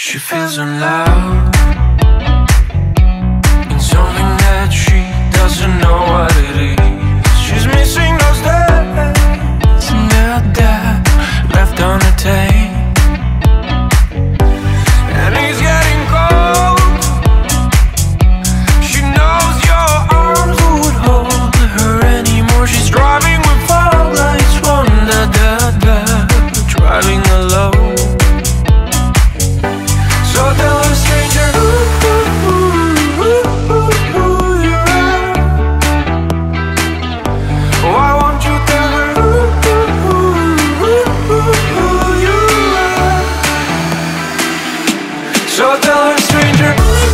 She feels in love in something that she doesn't know what it is. She's missing those days and that left on the tape. And he's getting cold. She knows your arms would hold her anymore. She's driving with fog lights on, driving alone. So tell a stranger who you are. Why won't you tell her who you are? So tell a stranger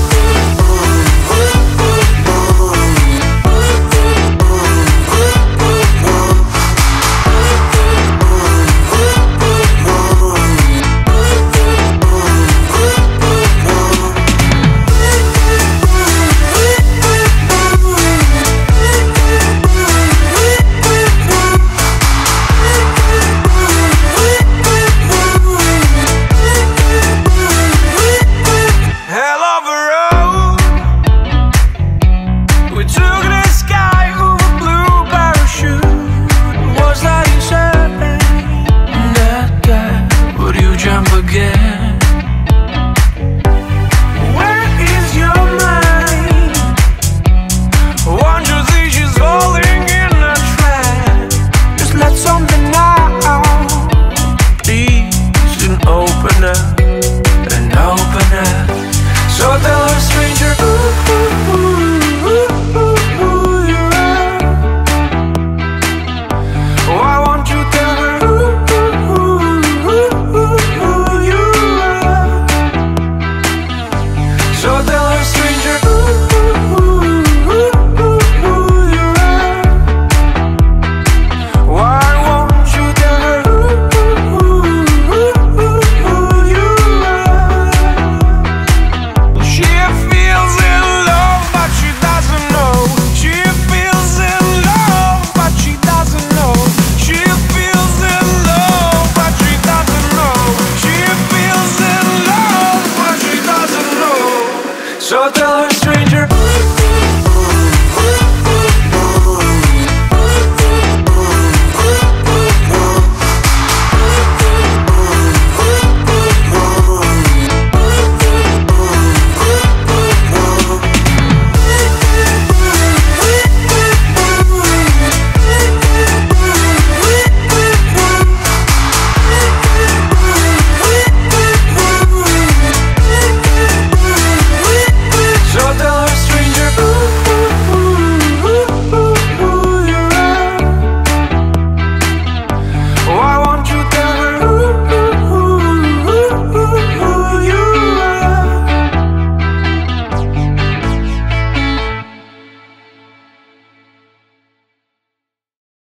again. Where is your mind? Won't you see she's falling in a trap? Just let something out, please, and open up, and open up. So tell a stranger who you are. Why won't you tell her so tell a stranger who you are. Why won't you tell her who you are? She feels in love, but she doesn't know. She feels in love, but she doesn't know. She feels in love, but she doesn't know. She feels in love, but she doesn't know. So tell